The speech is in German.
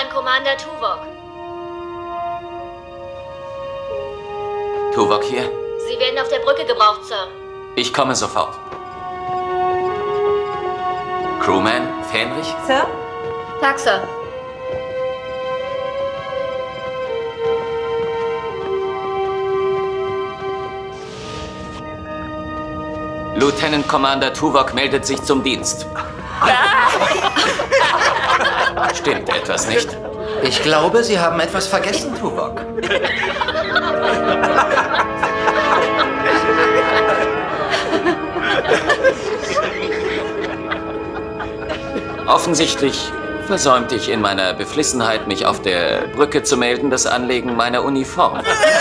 an Commander Tuvok. Tuvok hier? Sie werden auf der Brücke gebraucht, Sir. Ich komme sofort. Crewman, Fähnrich? Sir? Tag, Sir. Lieutenant Commander Tuvok meldet sich zum Dienst. Stimmt etwas nicht? Ich glaube, Sie haben etwas vergessen, Tuvok. Offensichtlich versäumte ich in meiner Beflissenheit, mich auf der Brücke zu melden, das Anlegen meiner Uniform.